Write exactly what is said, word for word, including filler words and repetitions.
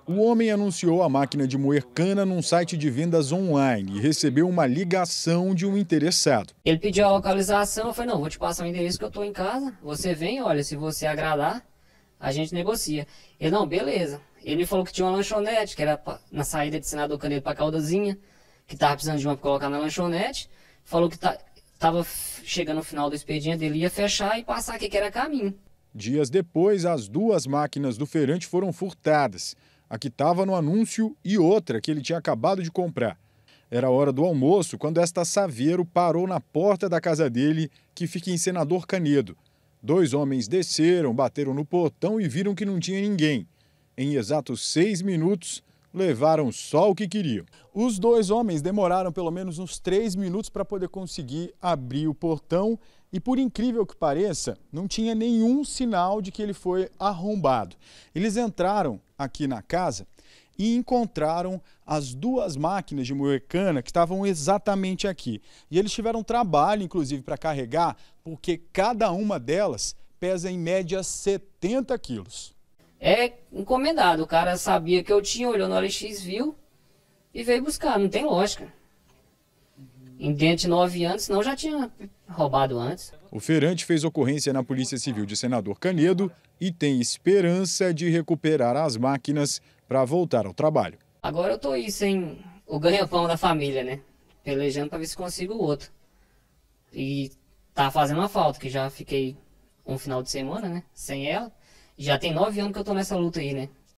O homem anunciou a máquina de moer cana num site de vendas online e recebeu uma ligação de um interessado. Ele pediu a localização, eu falei, não, vou te passar o endereço que eu estou em casa, você vem, olha, se você agradar, a gente negocia. Ele, não, beleza. Ele me falou que tinha uma lanchonete, que era na saída de Senador Canedo para Caldazinha, que estava precisando de uma para colocar na lanchonete. Falou que estava chegando no final do expediente, ele ia fechar e passar aqui, que era caminho. Dias depois, as duas máquinas do feirante foram furtadas. A que estava no anúncio e outra que ele tinha acabado de comprar. Era a hora do almoço quando esta Saveiro parou na porta da casa dele, que fica em Senador Canedo. Dois homens desceram, bateram no portão e viram que não tinha ninguém. Em exatos seis minutos, levaram só o que queriam. Os dois homens demoraram pelo menos uns três minutos para poder conseguir abrir o portão e, por incrível que pareça, não tinha nenhum sinal de que ele foi arrombado. Eles entraram aqui na casa e encontraram as duas máquinas de moer cana que estavam exatamente aqui. E eles tiveram trabalho, inclusive, para carregar, porque cada uma delas pesa em média setenta quilos. É encomendado, o cara sabia que eu tinha, olhou no O L X, viu e veio buscar, não tem lógica. Em dentro de nove anos, senão já tinha roubado antes. O feirante fez ocorrência na Polícia Civil de Senador Canedo e tem esperança de recuperar as máquinas para voltar ao trabalho. Agora eu tô aí sem o ganha-pão da família, né? Pelejando para ver se consigo o outro. E tá fazendo uma falta, que já fiquei um final de semana, né? Sem ela. Já tem nove anos que eu tô nessa luta aí, né?